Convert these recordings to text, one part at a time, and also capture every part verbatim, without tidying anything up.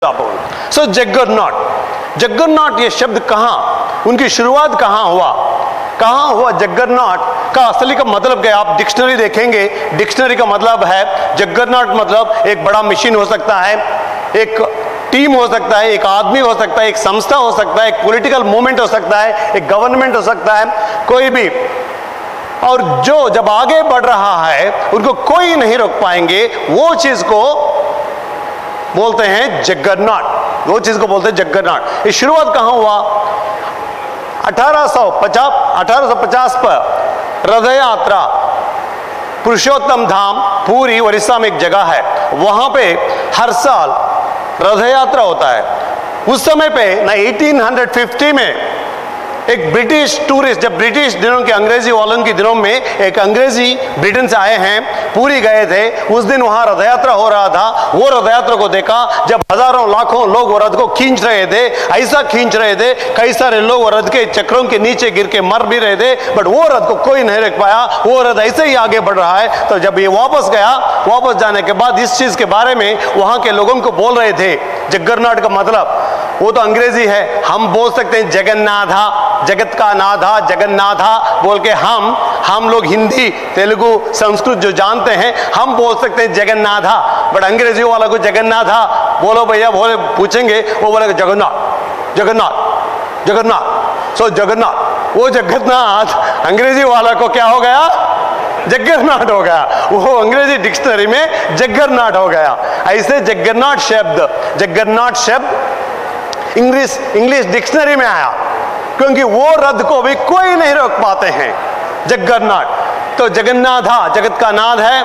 सो juggernaut, juggernaut ये शब्द कहाँ, उनकी शुरुआत कहाँ हुआ, कहाँ हुआ जगरनॉट का असली का मतलब क्या? आप डिक्शनरी देखेंगे, डिक्शनरी का मतलब है जगरनॉट मतलब एक बड़ा मशीन हो सकता है, एक टीम हो सकता है, एक आदमी हो सकता है, एक संस्था हो सकता है, एक पॉलिटिकल मूवमेंट हो सकता है, एक गवर्नमेंट हो सकता है, कोई भी। और जो जब आगे बढ़ रहा है उनको कोई नहीं रोक पाएंगे, वो चीज को बोलते हैं जगरनॉट, वो चीज को बोलते हैं जगरनॉट। ये शुरुआत कहाँ हुआ? अठारह सौ पचास अठारह सौ पचास पर रथ यात्रा पुरुषोत्तम धाम पूरी उड़ीसा में एक जगह है, वहां पे हर साल रथ यात्रा होता है। उस समय पे ना अठारह सौ पचास में एक ब्रिटिश टूरिस्ट, जब ब्रिटिश दिनों के अंग्रेजी वालों के दिनों में एक अंग्रेजी ब्रिटेन से आए हैं, पूरी गए थे, उस दिन वहां रथ यात्रा हो रहा था। वो रथ यात्रा को देखा जब हजारों लाखों लोग वो रथ को खींच रहे थे, ऐसा खींच रहे थे, कई सारे लोग वो रथ के चक्रों के नीचे गिर के मर भी रहे थे, बट वो रथ को कोई नहीं रोक पाया, वो रथ ऐसे ही आगे बढ़ रहा है। तो जब ये वापस गया, वापस जाने के बाद इस चीज के बारे में वहां के लोगों को बोल रहे थे, जगरनॉट का मतलब वो तो अंग्रेजी है, हम बोल सकते हैं जगन्नाथा, जगत का नाथा, जगन्नाथा बोल के हम हम लोग हिंदी, तेलुगु, संस्कृत जो जानते हैं हम बोल सकते हैं जगन्नाथा, बट अंग्रेजी वाला को जगन्नाथा बोलो भैया, बोले पूछेंगे वो बोलेगा जगन्नाथ, जगन्नाथ, जगन्नाथ। सो जगन्नाथ, वो जगन्नाथ अंग्रेजी वाला को क्या हो गया? जगरनॉट हो गया, वो अंग्रेजी डिक्शनरी में जगरनॉट हो गया। ऐसे जगरनॉट शब्द, जगरनॉट शब्द इंग्लिश इंग्लिश डिक्शनरी में आया, क्योंकि वो रथ को भी कोई नहीं रोक पाते हैं, जगरनॉट। तो जगन्नाथा, जगत का नाथ है।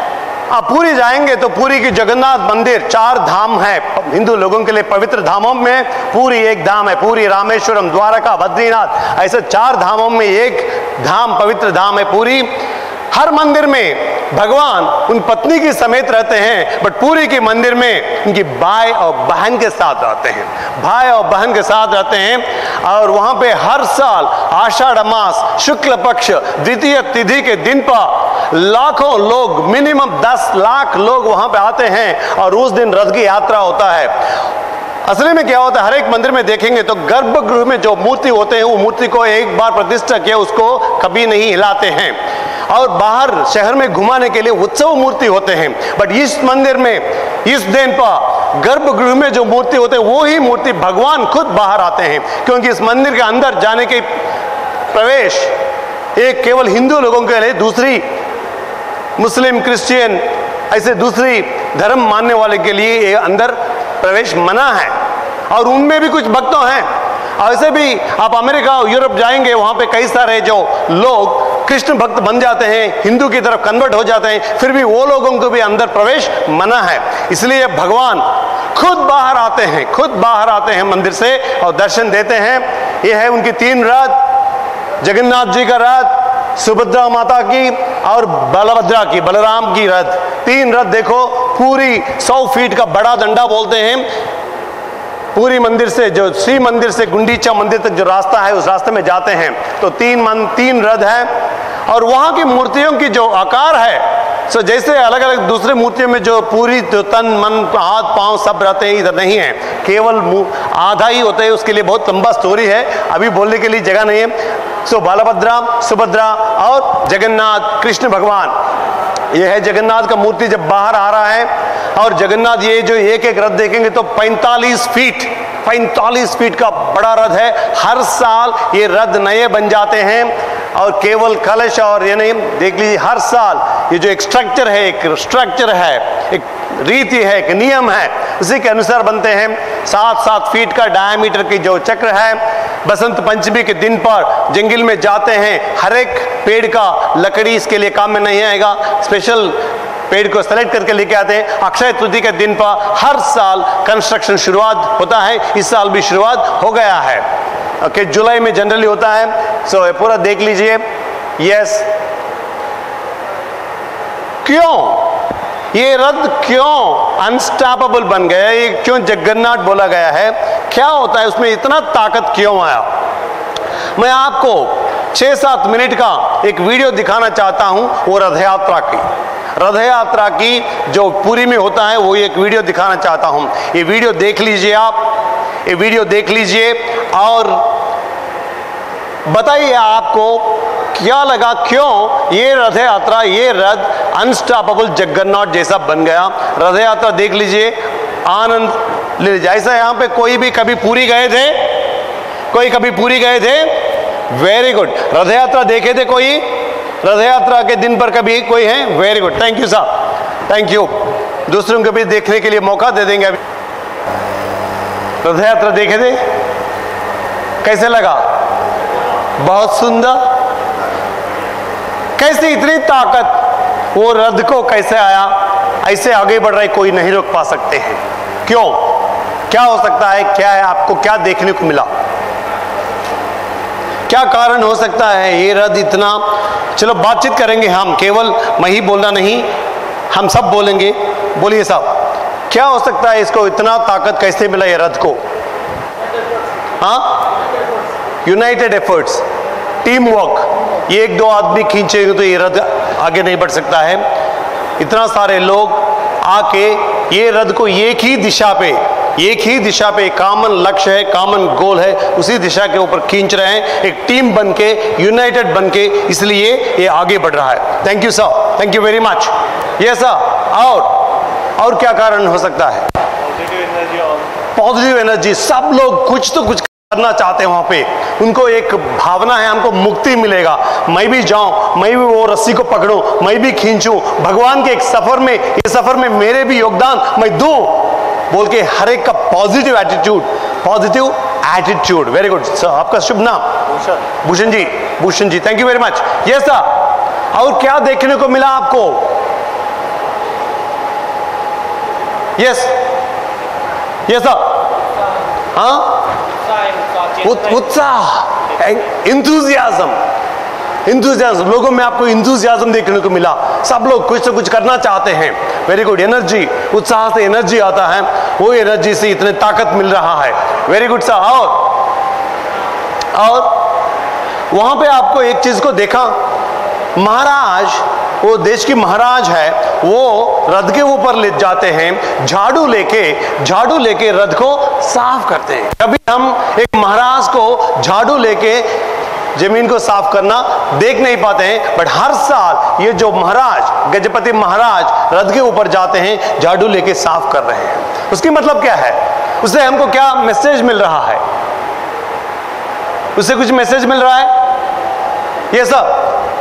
आप पूरी जाएंगे तो पूरी की जगन्नाथ मंदिर, चार धाम है हिंदू लोगों के लिए पवित्र धामों में, पूरी एक धाम है, पूरी रामेश्वरम, द्वारका, बद्रीनाथ, ऐसे चार धामों में एक धाम पवित्र धाम है पूरी। हर मंदिर में भगवान उन पत्नी की समेत रहते हैं, बट पूरी के मंदिर में उनकी भाई और बहन के साथ रहते हैं, भाई और बहन के साथ रहते हैं। और वहां पे हर साल आषाढ़ मास शुक्ल पक्ष द्वितीय तिथि के दिन पर लाखों लोग, मिनिमम दस लाख लोग वहां पे आते हैं और उस दिन रथ की यात्रा होता है। असली में क्या होता है, हर एक मंदिर में देखेंगे तो गर्भगृह में जो मूर्ति होते हैं वो मूर्ति को एक बार प्रतिष्ठा किया उसको कभी नहीं हिलाते हैं, और बाहर शहर में घुमाने के लिए उत्सव मूर्ति होते हैं। बट इस मंदिर में इस दिन पर गर्भगृह में जो मूर्ति होते हैं वो ही मूर्ति भगवान खुद बाहर आते हैं, क्योंकि इस मंदिर के अंदर जाने के प्रवेश एक केवल हिंदू लोगों के लिए, दूसरी मुस्लिम, क्रिश्चियन, ऐसे दूसरी धर्म मानने वाले के लिए ये अंदर प्रवेश मना है, और उनमें भी कुछ भक्तों हैं। ऐसे भी आप अमेरिका और यूरोप जाएंगे, वहां पे कई सारे जो लोग कृष्ण भक्त बन जाते हैं, हिंदू की तरफ कन्वर्ट हो जाते हैं, फिर भी वो लोगों को भी अंदर प्रवेश मना है। इसलिए भगवान खुद बाहर आते हैं, खुद बाहर आते हैं मंदिर से और दर्शन देते हैं। ये है उनकी तीन रथ, जगन्नाथ जी का रथ, सुभद्रा माता की और बलभद्रा की, बलराम की रथ, तीन रथ देखो। पूरी सौ फीट का बड़ा डंडा बोलते हैं। पूरी मंदिर से, जो श्री मंदिर से गुंडीचा मंदिर तक जो रास्ता है उस रास्ते में जाते हैं तो तीन मन तीन रथ है। और वहां की मूर्तियों की जो आकार है, सो जैसे अलग अलग दूसरे मूर्तियों में जो पूरी जो तन मन हाथ पांव सब रहते हैं, इधर नहीं है, केवल आधा ही होता है। उसके लिए बहुत लंबा स्टोरी है, अभी बोलने के लिए जगह नहीं है। सो बलभद्रा, सुभद्रा और जगन्नाथ कृष्ण भगवान, ये है जगन्नाथ का मूर्ति जब बाहर आ रहा है। और जगन्नाथ ये जो एक एक रथ देखेंगे तो पैंतालीस फीट पैंतालीस फीट का बड़ा रथ है। हर साल ये रथ नए बन जाते हैं, और केवल कलश और ये नहीं, देख लीजिए हर साल ये जो एक स्ट्रक्चर है, एक स्ट्रक्चर है, एक रीति है, एक नियम है, उसी के अनुसार बनते हैं। सात सात फीट का डायमीटर की जो चक्र है। बसंत पंचमी के दिन पर जंगल में जाते हैं, हर एक पेड़ का लकड़ी इसके लिए काम में नहीं आएगा, स्पेशल पेड़ को सेलेक्ट करके लेके आते हैं। अक्षय तृतीया के दिन पर हर साल कंस्ट्रक्शन शुरुआत होता है, इस साल भी शुरुआत हो गया है। ओके, जुलाई में जनरली होता है। सो so, पूरा देख लीजिए। यस, क्यों ये रथ क्यों अनस्टॉपेबल बन गया, ये क्यों जगन्नाथ बोला गया है, क्या होता है उसमें इतना ताकत क्यों आया? मैं आपको छह सात मिनट का एक वीडियो दिखाना चाहता हूं वो रथ यात्रा की। रथ यात्रा की जो पुरी में होता है वो एक वीडियो दिखाना चाहता हूं। ये वीडियो देख लीजिए, आप ये वीडियो देख लीजिए और बताइए आपको क्या लगा, क्यों ये रथ यात्रा, ये रथ अनस्टॉपेबल जगरनॉट जैसा बन गया। रथ यात्रा देख लीजिए, आनंद ले लीजिए। ऐसा यहां पे कोई भी कभी पुरी गए थे? कोई कभी पुरी गए थे? Very good. रथ यात्रा देखे थे कोई? रथ यात्रा के दिन पर कभी कोई है? वेरी गुड, थैंक यू साहब, थैंक यू। दूसरों को भी देखने के लिए मौका दे देंगे। अभी रथ यात्रा देखे थे, कैसे लगा? बहुत सुंदर। कैसे इतनी ताकत, वो रथ को कैसे आया, ऐसे आगे बढ़ रहे, कोई नहीं रोक पा सकते हैं। क्यों? क्या हो सकता है? क्या है? आपको क्या देखने को मिला? क्या कारण हो सकता है ये रथ इतना? चलो बातचीत करेंगे हम, केवल मैं ही बोलना नहीं, हम सब बोलेंगे। बोलिए साहब, क्या हो सकता है इसको इतना ताकत कैसे मिला ये रथ को? हाँ, यूनाइटेड एफर्ट्स, टीम वर्क। ये एक दो आदमी खींचेंगे तो ये रथ आगे नहीं बढ़ सकता है। इतना सारे लोग आके ये रथ को एक ही दिशा पे, एक ही दिशा पे, कॉमन लक्ष्य है, कॉमन गोल है, उसी दिशा के ऊपर खींच रहे हैं, एक टीम बनके, यूनाइटेड बनके, इसलिए ये आगे बढ़ रहा है। Thank you sir, thank you very much. Yes sir. और और क्या कारण हो सकता है? Positive energy. Positive energy. सब लोग कुछ तो कुछ करना चाहते हैं वहां पे, उनको एक भावना है, हमको मुक्ति मिलेगा, मैं भी जाऊं, मैं भी वो रस्सी को पकड़ूं, मैं भी खींचूं, भगवान के एक सफर में, इस सफर में मेरे भी योगदान मैं दूं, बोल के हर एक का positive attitude, positive attitude. Very good sir. आपका शुभ नाम? Bhushan ji. Bhushan ji, thank you very much. Yes sir. और क्या देखने को मिला आपको? Yes yes sir. हाँ, उत्साह, इंथुजियाज्म, इंथुजियाज्म, लोगों में आपको इंथुजियाज्म देखने को मिला। सब लोग कुछ तो कुछ करना चाहते हैं। Very good. एनर्जी, उत्साह से एनर्जी आता है, वो एनर्जी से इतने ताकत मिल रहा है। Very good sir. और और वहां पे आपको एक चीज को देखा, महाराज, वो देश की महाराज है, वो रथ के ऊपर ले जाते हैं, झाड़ू लेके, झाड़ू लेके रथ को साफ करते हैं। कभी हम एक महाराज को झाड़ू लेके जमीन को साफ करना देख नहीं पाते हैं, बट हर साल ये जो महाराज, गजपति महाराज रथ के ऊपर जाते हैं, झाड़ू लेके साफ कर रहे हैं। उसकी मतलब क्या है? उससे हमको क्या मैसेज मिल रहा है? उससे कुछ मैसेज मिल रहा है? ये सब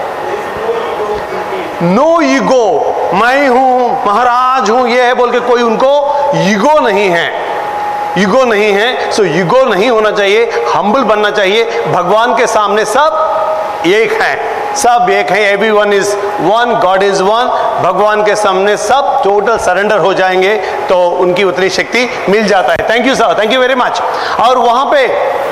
नो ईगो, मैं हूं, महाराज हूं, ये है बोल के कोई उनको ईगो नहीं है, ईगो नहीं है। सो ईगो नहीं होना चाहिए, हम्बल बनना चाहिए। भगवान के सामने सब एक हैं, सब एक हैं। Everyone is one, god is one. भगवान के सामने सब टोटल सरेंडर हो जाएंगे तो उनकी उतनी शक्ति मिल जाता है। Thank you sir, thank you very much. और वहां पे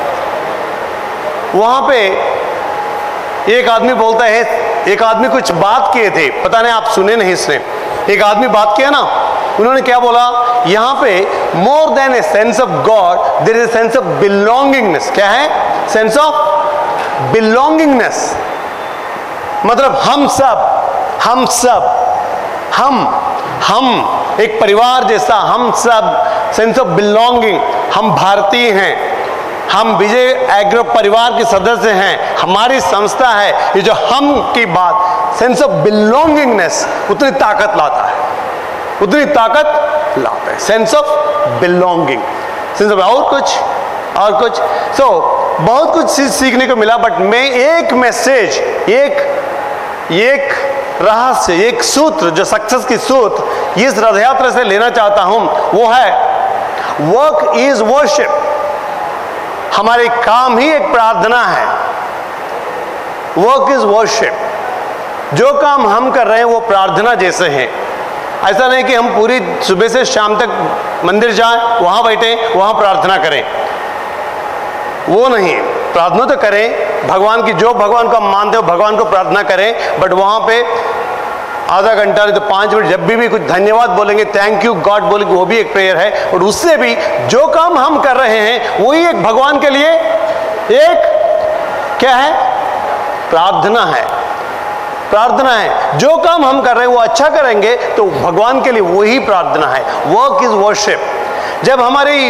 वहां पे एक आदमी बोलता है, एक आदमी कुछ बात किए थे, पता नहीं आप सुने नहीं इसने। एक आदमी बात किया ना, उन्होंने क्या बोला? यहां पे more than a sense of god there is a sense of belongingness. क्या है? Sense of belongingness. मतलब हम सब, हम सब, हम हम एक परिवार जैसा, हम सब, सेंस ऑफ बिलोंगिंग। हम भारतीय हैं, हम विजय एग्रो परिवार के सदस्य हैं, हमारी संस्था है। ये जो हम की बात, सेंस ऑफ बिलोंगिंगनेस, उतनी ताकत लाता है, उतनी ताकत लाता है। Sense of belonging, sense of, और कुछ और कुछ सो so, बहुत कुछ चीज सीखने को मिला। बट मैं एक मैसेज, एक एक रहस्य, एक सूत्र, जो सक्सेस की सूत्र इस रथ यात्रा से लेना चाहता हूं, वो है वर्क इज वर्शिप। हमारे काम ही एक प्रार्थना है। Work is worship. जो काम हम कर रहे हैं वो प्रार्थना जैसे हैं। ऐसा नहीं कि हम पूरी सुबह से शाम तक मंदिर जाएं, वहां बैठे, वहां प्रार्थना करें, वो नहीं। प्रार्थना तो करें, भगवान की, जो भगवान को हम मानते हो भगवान को प्रार्थना करें, बट वहां पे आधा घंटा नहीं तो पांच मिनट जब भी भी कुछ धन्यवाद बोलेंगे, थैंक यू गॉड बोलेंगे, वो भी एक प्रेयर है। और उससे भी जो काम हम कर रहे हैं वही एक भगवान के लिए एक क्या है? प्रार्थना है। प्रार्थना है। जो काम हम कर रहे हैं वो अच्छा करेंगे तो भगवान के लिए वही प्रार्थना है। Work is worship. जब हमारी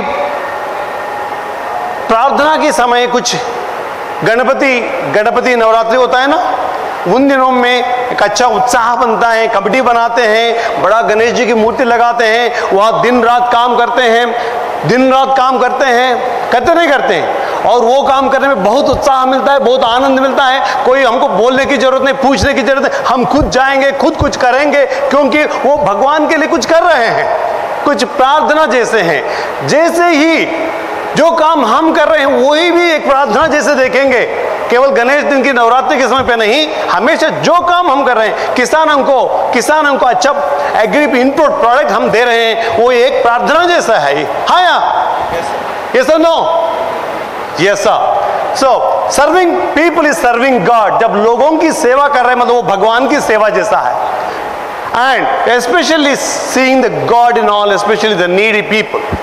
प्रार्थना के समय कुछ गणपति गणपति नवरात्रि होता है ना, उन दिनों में एक अच्छा उत्साह बनता है, कबड्डी बनाते हैं, बड़ा गणेश जी की मूर्ति लगाते हैं, वहाँ दिन रात काम करते हैं, दिन रात काम करते हैं, करते नहीं करते हैं, और वो काम करने में बहुत उत्साह मिलता है, बहुत आनंद मिलता है। कोई हमको बोलने की जरूरत नहीं, पूछने की जरूरत नहीं, हम खुद जाएंगे, खुद कुछ करेंगे, क्योंकि वो भगवान के लिए कुछ कर रहे हैं, कुछ प्रार्थना जैसे हैं। जैसे ही जो काम हम कर रहे हैं वही भी एक प्रार्थना जैसे देखेंगे, केवल गणेश दिन की नवरात्रि के समय पे नहीं, हमेशा जो काम हम कर रहे हैं, किसान हमको किसान हमको अच्छा एग्री इनपुट प्रोडक्ट हम दे रहे हैं, वो एक प्रार्थना जैसा है। हाँ या यस और no? Yes sir. So serving people is serving god. जब लोगों की सेवा कर रहे हैं मतलब वो भगवान की सेवा जैसा है। And especially seeing the God in all, especially the needy people.